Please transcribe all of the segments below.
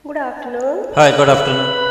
Good afternoon. Hi, good afternoon.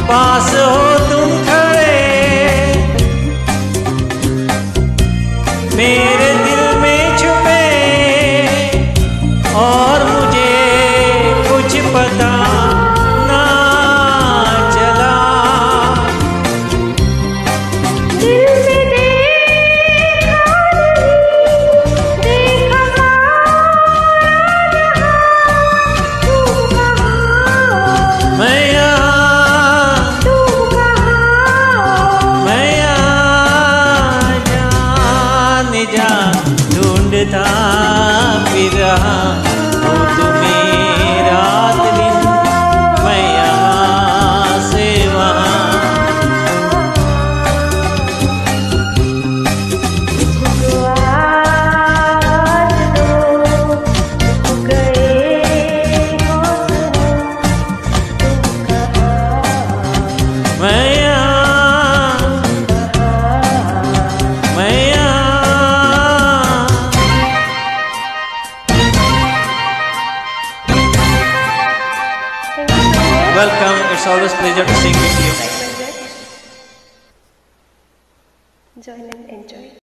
पास हो तुम खड़े, मेरे दिल में छुपे और मुझे कुछ पता ना चला। दिल में देखा तू कहाँ, मैं यहाँ, तू कहाँ, मैं यहाँ जाने जा ढूंढता फिर रहा हूँ तुम्हें रात दिन, मैं यहाँ से वहाँ। मुझको आवाज़ दो, रुक गए होश हो, तुम कहाँ, मैं यहाँ, मैं यहाँ। Welcome, it's always pleasure to sing with you. Join and enjoy.